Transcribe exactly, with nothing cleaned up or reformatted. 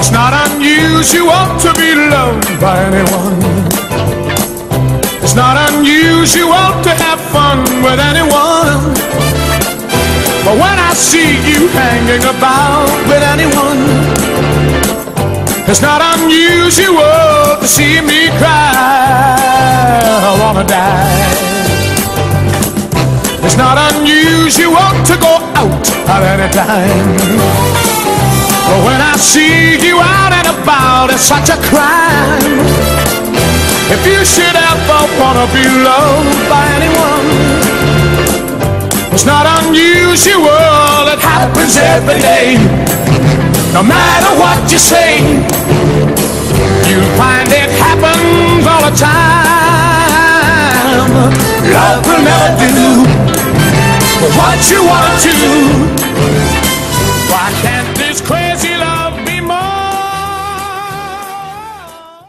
It's not unusual to be loved by anyone. It's not unusual to have fun with anyone. But when I see you hanging about with anyone, it's not unusual to see me cry. I wanna die. It's not unusual to go out at any time. But when I see you out and about, it's such a crime. If you should ever wanna be loved by anyone, it's not unusual, it happens every day. No matter what you say, you'll find it happens all the time. Love will never do what you want to do.